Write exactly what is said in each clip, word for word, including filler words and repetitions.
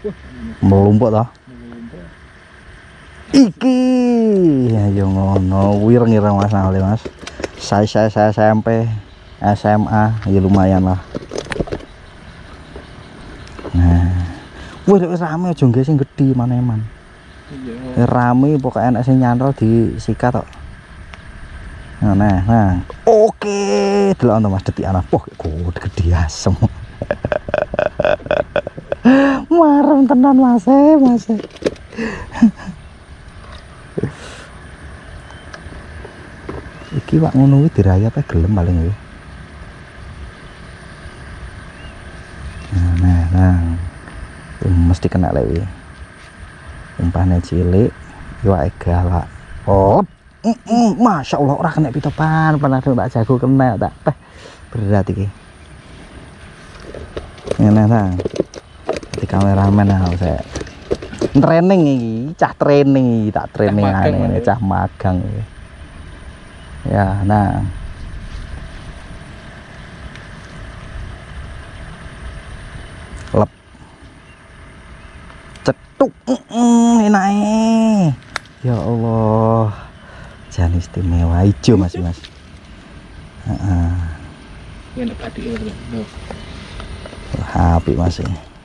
Melumpuk toh. Iki ayo ngono wireng-ireng Mas Ale Mas. Saya saya saya S M P, S M A ya lumayan lah. Nah, wis rame aja nggih sing gedhi maneman. Iya. Rame pokoknya enak sing nyantol disikat tok. Nah, nah, nah. Oke, delok to Mas detik ana. Poh, kok gedhi asem. Marem tenan Mas, Mas. Iki wak ngono kuwi dirayap ae gelem paling kuwi. Nah, nah, nah. Mesti kena lewi. Umpane cilik, iwake galak. Oh, mm -mm, masya Allah ora kena pitopan, pernah tak jago kena tak teh berat iki. Ngene ta. Di kameramen ah saya. Training iki, cah training iki, tak training ane cah magang iki. Ya, nah. Lep. Cetuk, mm, enak eh. Ya Allah. Jan istimewa hijau Mas Mas. Heeh. Enak tadi lho. Wah, apik Mas.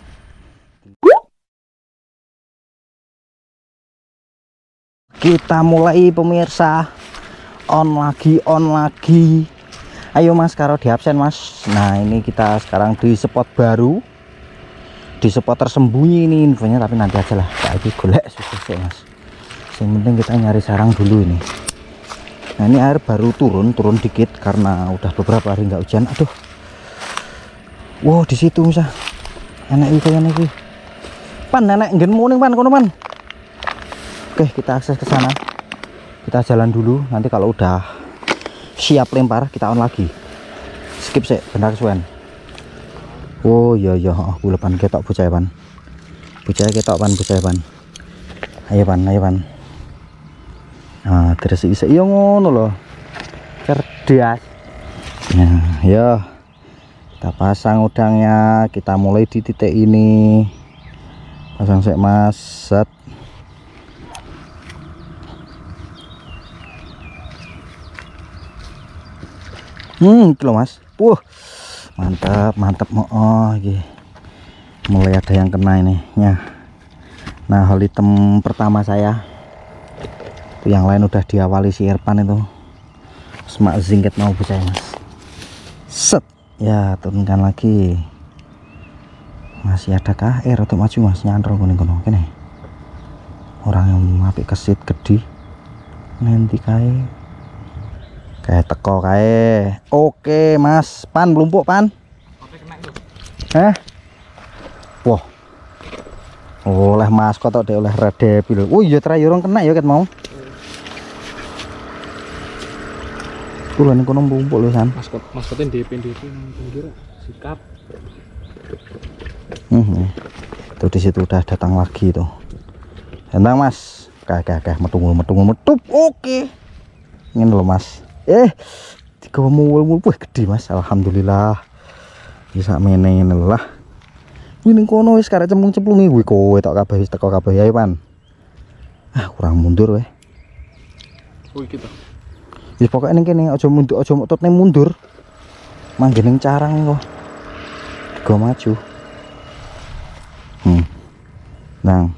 Kita mulai pemirsa. On lagi, on lagi. Ayo Mas, karo di absen Mas. Nah, ini kita sekarang di spot baru. Di spot tersembunyi ini infonya, tapi nanti aja lah. Kayak golek susah sih Mas. Yang penting kita nyari sarang dulu ini. Nah, ini air baru turun, turun dikit karena udah beberapa hari nggak hujan. Aduh. Wow, di situ Mas. Enak iki kayaknya iki. Pan, nenek nggen muning pan kono pan. Oke, kita akses ke sana. Kita jalan dulu, nanti kalau udah siap lempar kita on lagi. Skip sih, benar kesuwen. Oh iya iya, oh bulepan ketok bocah pan. Bocah ketok pan, bocah pan. Ayo pan, ayo pan. Nah, terus isi iya ngono loh. Cerdas. Nah, ya. Kita pasang udangnya, kita mulai di titik ini. Pasang sek Mas, set. Hmm, kilo Mas. Wah, mantap, mantap. Oh, iya. Mulai ada yang kena ini. Ya. Nah, hal item pertama saya. Itu yang lain udah diawali si Irfan itu. Semak zingket mau bisa Mas. Set. Ya, turunkan lagi. Masih ada kah air untuk maju Mas? Nyantol kuning kono kene. Orang yang apik kesit gede. Nanti kae kayak teko kayak oke Mas pan belumpuk pan eh wah oleh Mas kok deh oleh redepil. Oh iya terakhir orang kena ya kan mau bulan kono belumpuk loh san maskot maskotnya D P D P nang pinggir sikap. Hmm, tuh di situ udah datang lagi tuh. Entang Mas kayak kayak metungul metungul metup oke ini loh Mas. Eh, tiga mul-mul wah gede Mas. Alhamdulillah. Bisa meneng lah. Ini kono wis karek cemplung-cemplung iki kowe tok kabeh wis teko kabeh ae pan. Ah, kurang mundur weh. Oh iki to. Wis pokoke ning kene aja mundur, aja mok totne mundur. Manggen ning carang kok. Tiga maju. Hmm. Nang.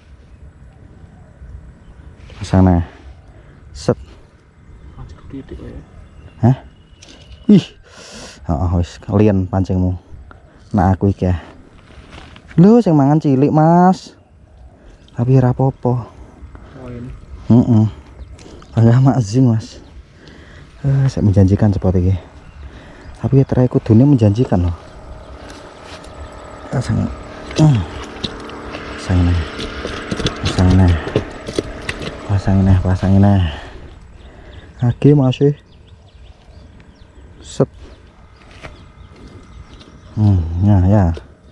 Sana. Set. Titik ya. Hah? Ih. Heeh wis kalian pancingmu. Nah aku iki ya. Lho sing mangan cilik Mas. Tapi ora apa-apa. Oh ini. Heeh. Enggak makzing Mas. Eh saya menjanjikan seperti ini. Tapi ya terakhir kudune menjanjikan loh. Pasang. Hmm. Pasang ini. Pasang ini. Pasang ini, pasang ini. Oke masih set hmm, ya ya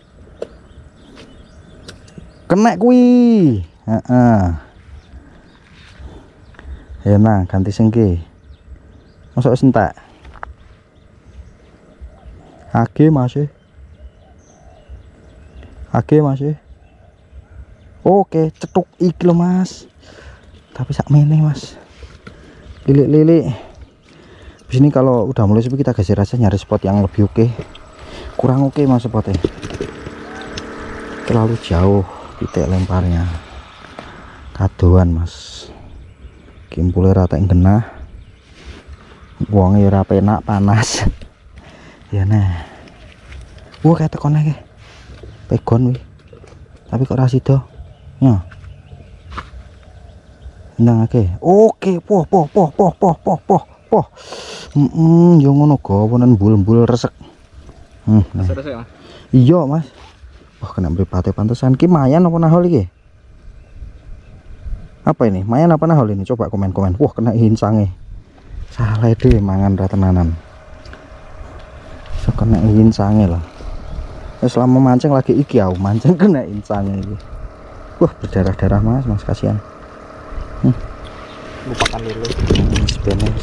kena kui heeh ya nah ganti sengke masuk sentak oke masih oke masih Oke, cetuk iki lho Mas. Tapi sak meneh Mas. Lilik-lilik. Di sini kalau udah mulai sepi kita geser aja nyari spot yang lebih oke. Kurang oke Mas spotnya. Terlalu jauh titik lemparnya. Kadoan Mas. Kimpule rata yang genah. Wong ya ora penak panas. Ya nah. Wah kayak tekone kayak pegon wih. Tapi kok ra sida. Ya. Nang oke. Oke, poh poh poh poh poh poh poh poh. Heeh, yo ngono gawonen bul-bul resek. Hmm. Resek-resek Mas. Iya, Mas. Wah, kena mripate pantesan ki mayan apa nahol iki? Apa ini? Mayan apa nahol ini? Coba komen-komen. Wah, kena hinsange. Salah deh mangan ra tenanan. So kena hinsange lah. Ya, selama mancing lagi iki aku mancing kena insangnya iki. Wah berdarah-darah Mas, Mas kasihan. Hmm. Lupakan dulu. Mas benes.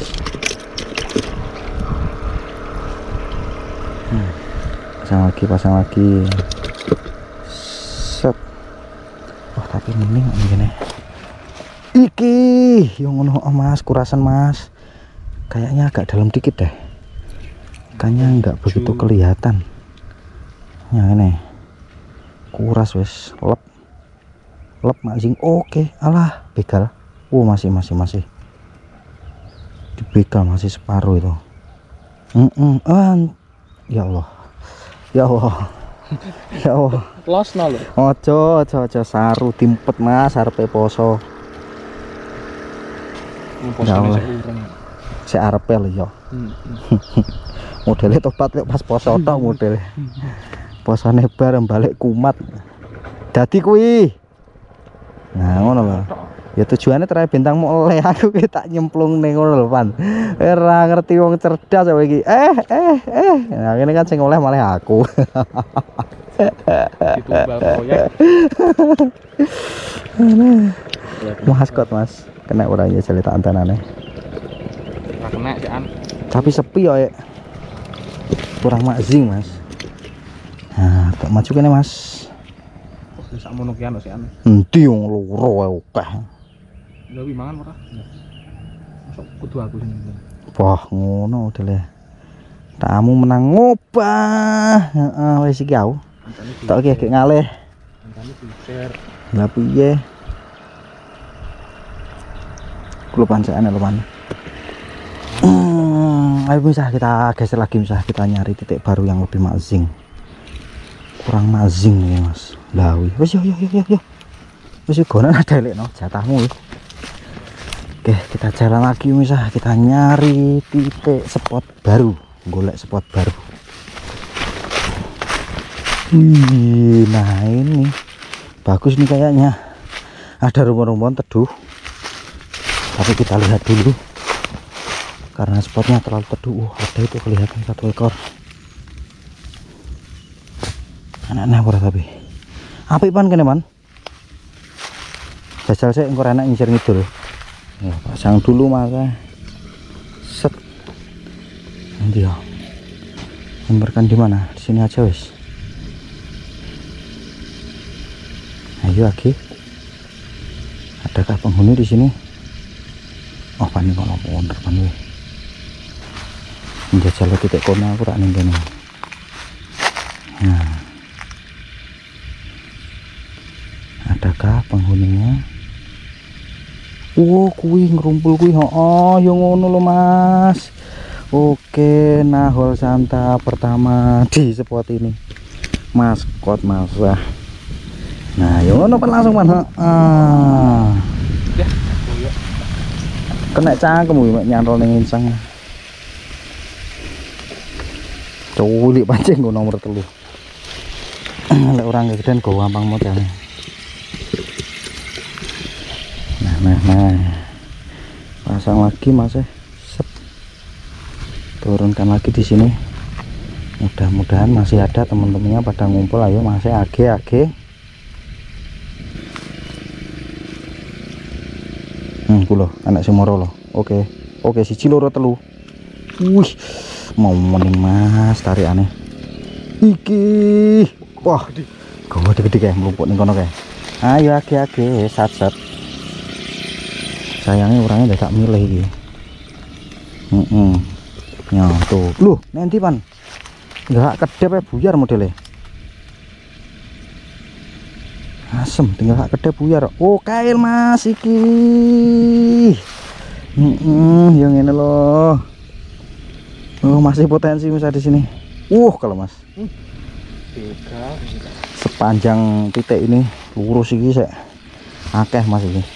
Hmm. Pasang lagi, pasang lagi. Set. Wah tapi mending gini. Iki, yang ngono oh, Mas, kurasan Mas. Kayaknya agak dalam dikit deh. Ikannya nggak begitu kelihatan. Ya ini kuras wes lep lep mancing. Oke alah begal. Oh masih masih masih di begal masih separuh itu. Mm -mm. Ah, ya Allah ya Allah ya Allah Los no lho. ojo ojo ojo saru timpet Mas arepe poso. Ya Allah si arepe lho ya. Modelnya topat pas poso tok model. Posone bareng balik kumat. Dadi kuwi. Nah, ngono lho. Ya tujuannya terakhir bintang mau oleh aku ki tak nyemplung ning ngono lho, Pan. Ora ngerti wong cerdas kowe iki. Eh, eh, eh. Nah, ini kan sing oleh malah aku. Ditumbal proyek. Maskot, Mas. Kena ora ya cerita antenane. Ora kena sih an. Tapi sepi ya. Kurang mazing Mas. Nah, tak maju kene Mas. Sak mono ki anu sih an. Endi wong loro wae akeh. Lha wi mangan ora? Masuk kudu aku sing. Wah, ngono dele. Tamu menang ngobah. Heeh, wis iki aku. Tak iki gek ngalih. Antane di-share. Lah piye? Kulo pancane lho, Pan. Hmm, ayo misah kita geser lagi misah kita nyari titik baru yang lebih mazing. Kurang mazing nih Mas. Lawi. Wis yo yo yo yo. Wis gonan ada lek no jatahmu. Oke, kita jalan lagi misah kita nyari titik spot baru, golek spot baru. Wih, nah ini bagus nih kayaknya. Ada rumpun-rumpun teduh. Tapi kita lihat dulu. Karena spotnya terlalu teduh. Uh, ada itu kelihatan satu ekor. Anak-anak apa tapi apa Pan kene Man? Jajal saya engkau enak ngisir ngidul. Ya, pasang dulu maka set. Nanti ya. Lemparkan di mana? Di sini aja wes. Ayo lagi. Adakah penghuni di sini? Oh, Pan ini kalau wonder Pan weh. Jajal titik kono aku tak ning kene. Nah. Adakah penghuninya? Oh, kuwi ngerumpul kuwi. Oh, yo ngono lho, Mas. Oke, nahol santa pertama di spot ini. Maskot masa. Nah, yo ngono kan langsung Man. Heeh. Ya, Kena cangkem kuwi nyantol ning insang. Culik pancing go nomor telu. Lek orang gedean go gampang modalnya. Nah, nah, nah. Pasang lagi Mas. Set. Turunkan lagi di sini. Mudah-mudahan masih ada teman-temannya pada ngumpul. Ayo masih age age. Hmm, kulo anak semoro loh. Oke. Oke, siji loro telu. Wih. Mau mending Mas tarik aneh. Iki. Wah, gede-gede kayak melumpuk ning kono kayak. Ayo age-age sat-sat. Sayangnya orangnya udah tak milih iki. Heeh. Ya tuh. Loh, nanti pan. Enggak kedep ya buyar modelnya. Asem tinggal hak kedep buyar. Oh, kail Mas iki. Heeh, yang ini loh. Oh, masih potensi Mas di sini. Uh, kalau Mas. Tiga. Sepanjang titik ini lurus iki sek. Akeh Mas ini.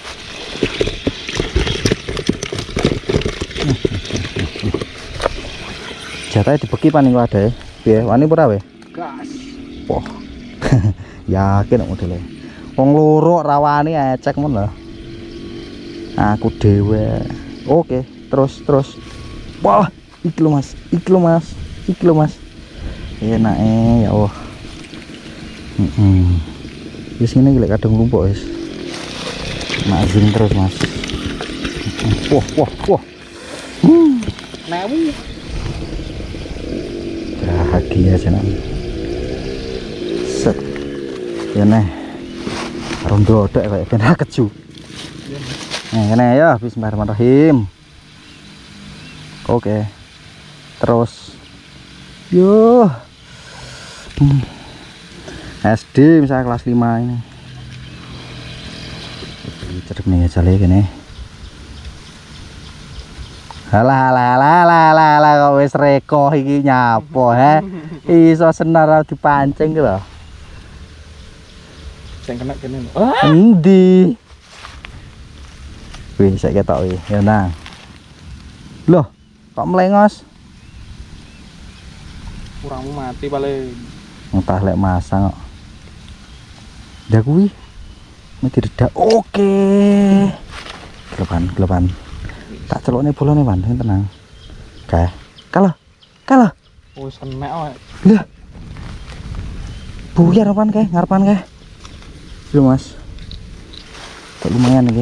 Jatahnya dibeki paning wadah. Piye? Wani ora we? Gas. Wah. Yakin modelnya. Wong loro rawani ecek mon lho. Aku dhewe. Oke, terus terus. Wah, iki lho Mas. Iki lho Mas. Iki lho Mas. Enake ya Allah. Heeh. Wis ngene iki lek kadang lumpuk wis. Mazing terus Mas. Wah, wah, wah. Hmm. Newu. Bahagia senang. Set. Ya neh. Rondo dek kayak ben keju. Nah, kene ya bismillahirrahmanirrahim. Oke. Terus. Yo. Hmm. S D misalnya kelas lima ini. Cerep nih jale kene. Halah halah halah halah halah kok wis reko iki nyapo he. Iso senar dipancing ki lho. Sing kena kene. Endi? Wih, saya ketok wih. Ya nang. Loh, kok melengos? Kurangmu mati paling. Entah lek masang kok. Dah kuwi. Mesti dedak. Oke. Gelepan, gelepan. Tak celokne bolone Pan, tenang. Kae. Kalah. Kalah. Oh, senek wae. Lah. Buyar apaan kae? Ngarepan kae? Lho Mas. Kok lumayan iki.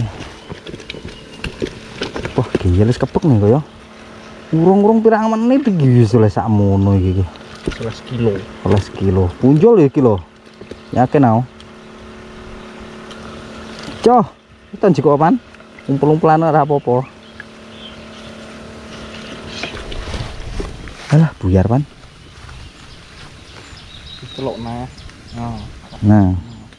Wah, gila wis kepek nih kaya. Urung-urung pirang menit iki wis oleh sakmono iki. sebelas kilo. sebelas kilo. Punjul ya iki lho. Yakin aku. Coh, kita njiko apaan? Umpul-umpulan ora apa-apa. Alah, buyar Pan. Celok nah. Nah. Nah.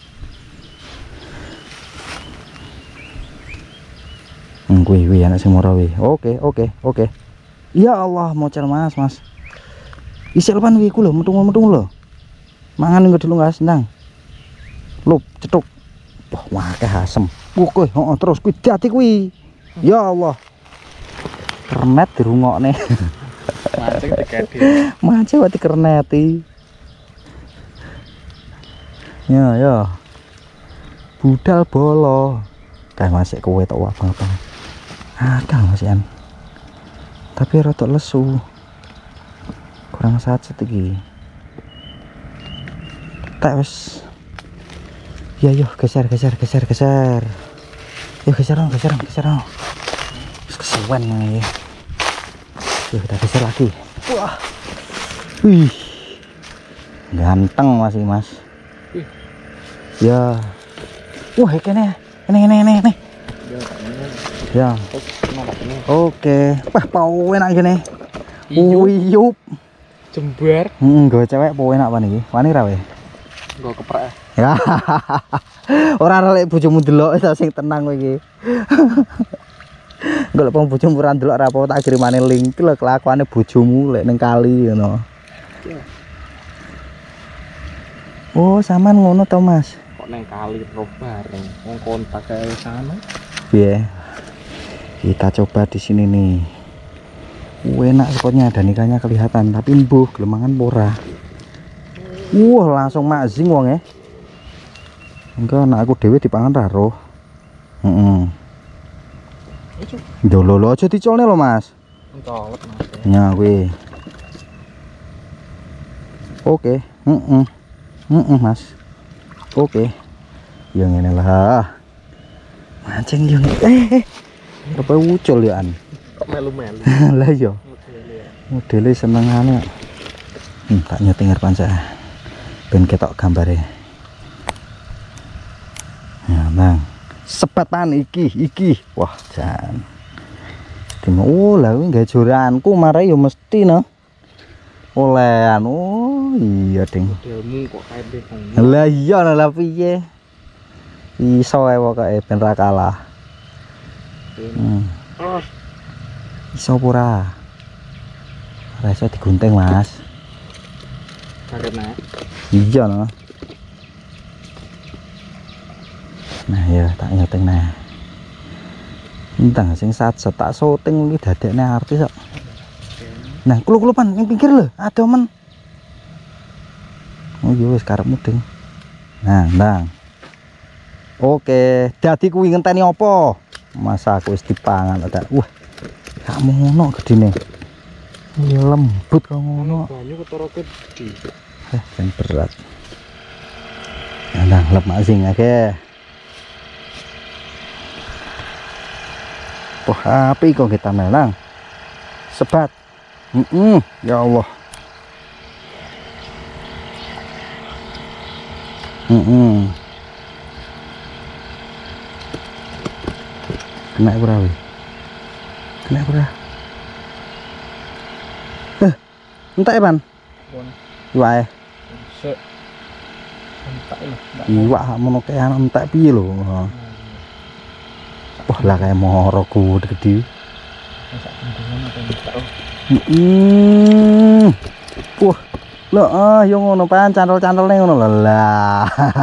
Hmm, kuwi kuwi anak sing murah kuwi. Oke, oke, oke. Ya Allah, mocer Mas, Mas. Isel Pan kuwi ku lho, metung-metung lho. Mangan engko dulu gas nang. Lup, cetuk. Wah, akeh asem. Oke, heeh, terus kuwi dadi kuwi. Ya Allah. Kernet dirungokne. Mancing digede. Mancing wati kerneti. Ya, ya. Budal bolo. Kayak masih kowe tok abang-abang. Akal masian. Tapi rada lesu. Kurang sacet iki. Tak wis. Ya yo geser geser geser geser. Yo geser dong, geser dong, geser dong. Wis kesuwen iki. Yo kita geser lagi. Wah. Wih. Ganteng masih Mas. Wih. Ya. Wah, kene. Ini ini ini ini. Ya. Oke. Wah, pau enak gini. Uyup. Jembar. Hmm, gue cewek pau enak apa nih? Wani ra we? Gue keprek. Ya. Ora lek bojomu delok ta sing tenang kowe iki. Golek pang bojomu ora ndelok ra apa tak kirimane link lho kelakuane bojomu lek ning kali ngono. Oh, sampean ngono to, Mas? Neng kali roh bareng wong kontak kayak sana. Iya. Kita coba di sini nih. Enak spotnya dan ikannya kelihatan tapi mbuh gelemangan pora. Wah, langsung mazing wong ya. Enggak, anak aku dewe dipangan ra roh. Heeh. Yo lho aja dicolne lho, Mas. Colek, Mas. Ya kuwi. Oke, heeh. Heeh, Mas. Oke, yang ini lah mancing yang eh, eh. Apa ucul ya an? Kok melu-melu? Lah yo, modelnya senengannya. Hmm, tak nyeting ngarpan saya. Ben ketok gambarnya. Nah, sepatan iki iki. Wah, jan. Oh, lah kuwi gak joranku marai yo mesti no. Olehan. Oh, iya, Ding. Modelmu kok kayak bengong. Lah iya lah piye. Iso ae pokoke ben ra kalah. Hmm. Iso pura. Ora iso digunting, Mas. Kaget nek. Iya no. Nah ya tak nyeting nah. Entang sing saat tak syuting iki dadekne artis kok. Nah, kulu-kulupan ning pinggir lho, ada men. Oh iya wis karepmu ding. Nah, ndang. Oke, dadi kuwi ngenteni apa? Masa aku wis dipangan ada. Wah. Gak ngono gedine. Iya lembut kok ngono. Banyu ketara gede. Eh, yang berat. Nah, lep masing akeh. Wah, api kok kita melang. Sebat. Mm -mm, ya Allah. Mm -mm. Kena berapa? Kena berapa? Eh, entak ya, Pan? Iwak ya? Sek. Entak lah. Iwak mono kayak entak piye lho. Wah, lah kayak moro gede. Masak gendongan atau entak. Heeh. Wah, lho ah yo ngono Pan, cantol-cantolne ngono lho lah.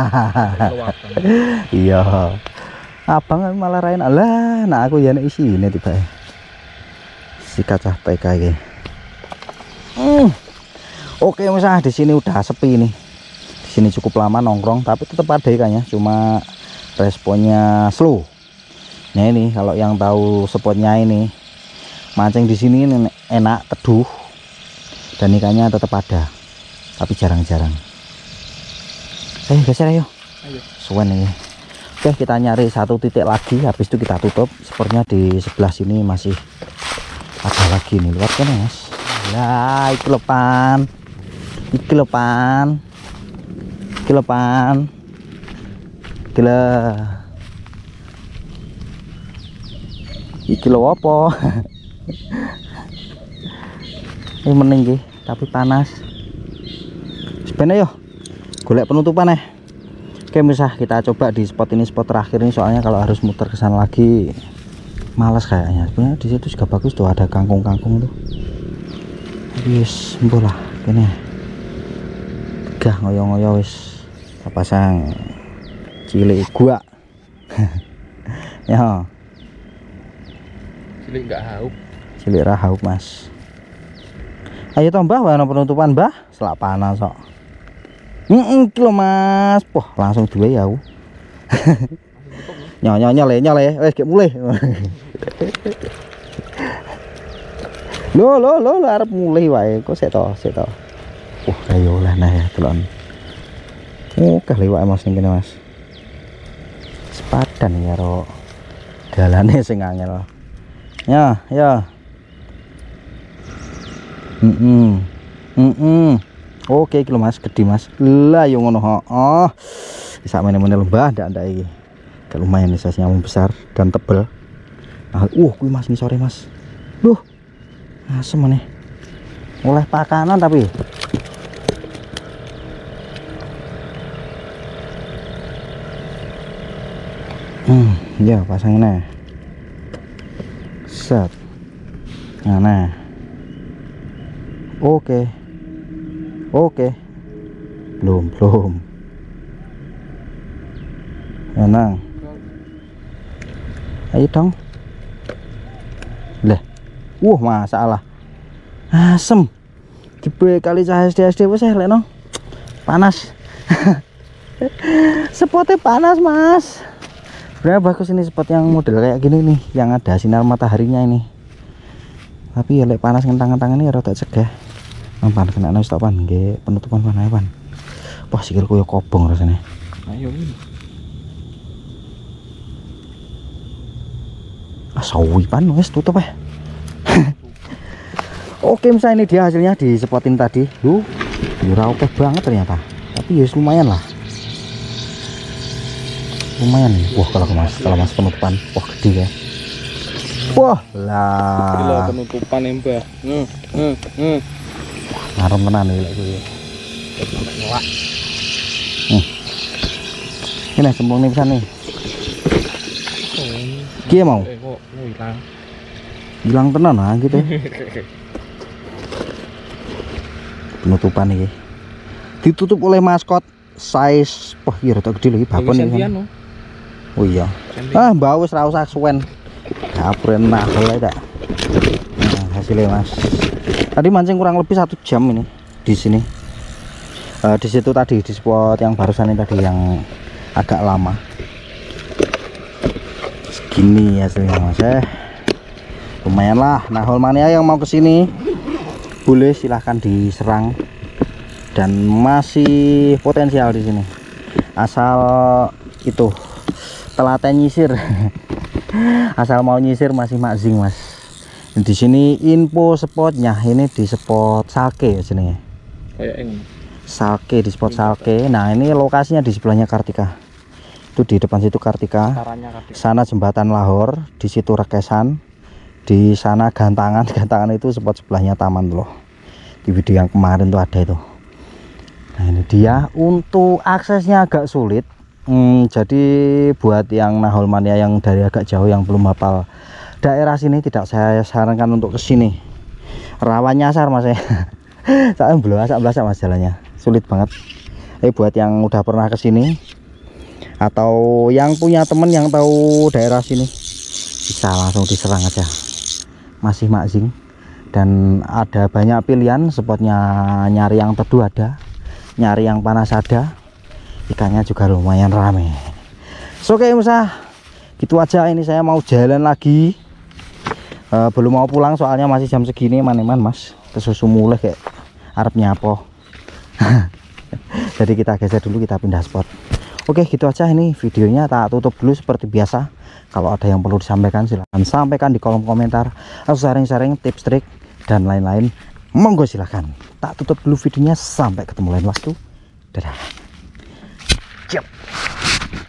Iya. Abang malah rain alah, nah aku ya nek isine tiba. Si kacah T K iki. Hmm. Oke, Mas, di sini udah sepi nih. Di sini cukup lama nongkrong, tapi tetap ada ikannya, cuma responnya slow. Nah ini kalau yang tahu spotnya ini, mancing di sini enak, teduh, dan ikannya tetap ada, tapi jarang-jarang. Eh, geser ayo. Ayo. Suwen ini. Oke, kita nyari satu titik lagi, habis itu kita tutup. Sepertinya di sebelah sini masih ada lagi nih, lihat kan Mas. Lah, iki lepan. Iki lepan. Iki lepan. Gila. Iki lho apa? Ini mending nggih, tapi panas. Sebenarnya yo golek penutupan eh. Oke, misah kita coba di spot ini, spot terakhir ini, soalnya kalau harus muter ke sana lagi malas kayaknya. Sebenarnya di situ juga bagus tuh, ada kangkung-kangkung tuh. Wis, mbolah kene. Tegah ngoyo-ngoyo wis. Pasang cilik gua. Ya. Cilik enggak hauk. Cilik ra hauk, Mas. Ayo toh Mbah, ana penutupan Mbah, selak panas kok. Heeh, iki lho Mas. Wah, langsung duwe ya aku. Nyonya nyale nyale, wis gek mulih. Lho lho lho arep mulih wae, kok sik to, sik to. Wah, ayo lah nah ya, delon. Oh, kaliwak Mas ning kene Mas. Sepadan ya ro. Dalane sing angel. Ya, ya. Heeh. Heeh. Oke iki lho Mas, gede Mas. Lah yo ngono heeh. Bisa mene-mene lembah ndak ndak iki. Gak lumayan nih size nyamuk besar dan tebel. Nah, uh kuwi Mas nih sore Mas. Duh. Asem meneh. Oleh pakanan tapi. Hmm, ya pasang ini. Set. Nah, nah. Oke. Oke. Belum, belum. Menang. Ayo dong. Lah. Wah, masalah. Asem. Jebul kali cah S D S D wis lekno. Panas. Spotnya panas, Mas. Sebenarnya bagus ini spot yang model kayak gini nih, yang ada sinar mataharinya ini. Tapi ya lek panas ngentang-ngentang ini ya rada cegah. Nampan kena nang stopan nggih, penutupan mana Pan. Wah, sikilku ya kobong rasanya. Ayo ini. Ah, sawi Pan wis tutup ya. Oke, misalnya ini dia hasilnya di spotin tadi. Duh, ora oke banget ternyata. Tapi ya lumayan lah. lumayan nih. Wah kalau mas kalau mas penutupan wah gede ya. Wah lah Gila penutupan ya mbah. Hmm, hmm, hmm. ngarem tenan nih lagi. Ngelak. Hmm. Ini sembung nih bisa nih. Kia mau? Eh kok oh, hilang. Hilang tenan lah gitu. Penutupan nih. Ditutup oleh maskot size wah iya rada gede lagi babon ini. Oh iya. Ah mbak wis ra usah suwen. Apren nah boleh tak. Nah, hasilnya mas. Tadi mancing kurang lebih satu jam ini di sini. Uh, di situ tadi di spot yang barusan ini tadi yang agak lama. Segini hasilnya mas. Eh, lumayan lah. Nah Holmania yang mau kesini boleh silahkan diserang dan masih potensial di sini. Asal itu telaten nyisir. Asal mau nyisir masih makzing mas. Di sini info spotnya ini di spot Salke ya sini. Kayak ini. Salke di spot Salke. Nah ini lokasinya di sebelahnya Kartika. Itu di depan situ Kartika. Sana jembatan Lahor. Di situ Rekesan. Di sana Gantangan. Gantangan itu spot sebelahnya taman loh. Di video yang kemarin tuh ada itu. Nah ini dia. Untuk aksesnya agak sulit. Hmm, jadi buat yang Naholmania yang dari agak jauh yang belum hafal daerah sini tidak saya sarankan untuk kesini. Rawan nyasar mas ya. Saya belum asak belasak mas jalannya sulit banget. Eh buat yang udah pernah kesini atau yang punya temen yang tahu daerah sini bisa langsung diserang aja. Masih makzing dan ada banyak pilihan spotnya, nyari yang teduh ada, nyari yang panas ada. Ikannya juga lumayan rame. So, oke Musa gitu aja, ini saya mau jalan lagi. Uh, belum mau pulang soalnya masih jam segini man-man mas kesusu mulai kayak arep nyapo. Jadi kita geser dulu, kita pindah spot. Oke gitu aja, ini videonya tak tutup dulu seperti biasa. Kalau ada yang perlu disampaikan silahkan sampaikan di kolom komentar atau sharing-sharing tips trik dan lain-lain, monggo silahkan. Tak tutup dulu videonya, sampai ketemu lain waktu. Dadah. Ciao.